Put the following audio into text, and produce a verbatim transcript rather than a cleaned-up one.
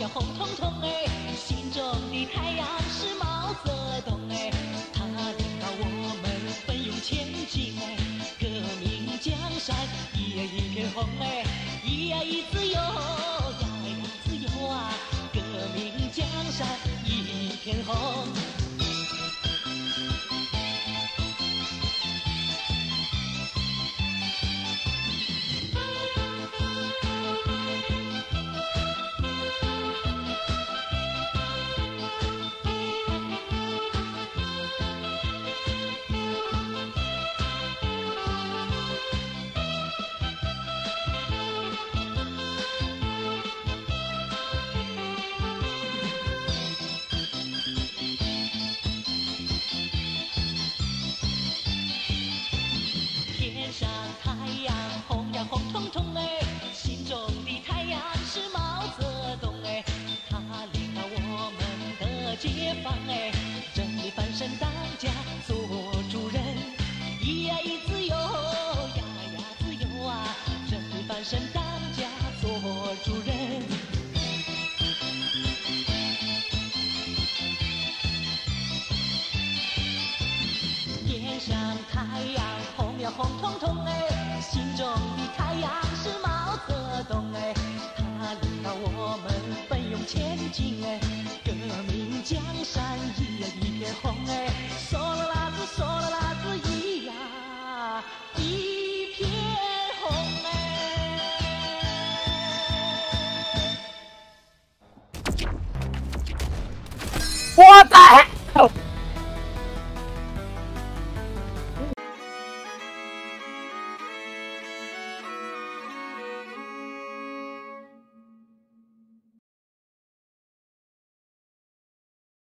呀红彤彤哎，心中的太阳是毛泽东哎，他领导我们奋勇前进哎，革命江山一呀一片红哎，一呀一自由呀呀自由啊，革命江山一片红。天上太阳红呀红彤彤哎，心中的太阳是毛泽东哎，他领导我们的解放哎，真理翻身当家做主人，一呀一自由呀呀自由啊，真理翻身当家做主人。天上太阳红呀红彤彤哎，心中的太阳是毛泽东哎，他领导我们奋勇前进哎，革命江山一呀一片红哎，嗦啦啦子嗦啦啦子一呀一片红哎。 我的。